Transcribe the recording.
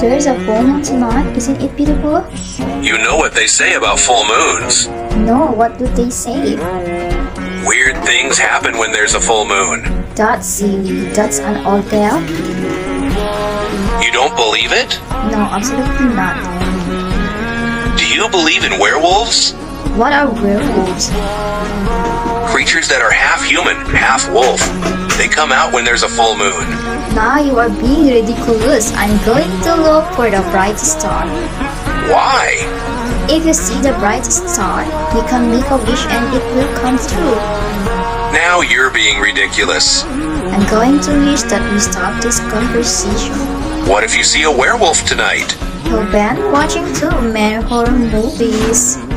There's a full moon tonight, isn't it beautiful? You know what they say about full moons. No, what do they say? Weird things happen when there's a full moon. That's silly. That's an old tale? You don't believe it? No, absolutely not. Do you believe in werewolves? What are werewolves? Creatures that are half human, half wolf. They come out when there's a full moon. Now you are being ridiculous. I'm going to look for the brightest star. Why? If you see the brightest star, you can make a wish and it will come true. Now you're being ridiculous. I'm going to wish that we stop this conversation. What if you see a werewolf tonight? You've been watching too many horror movies.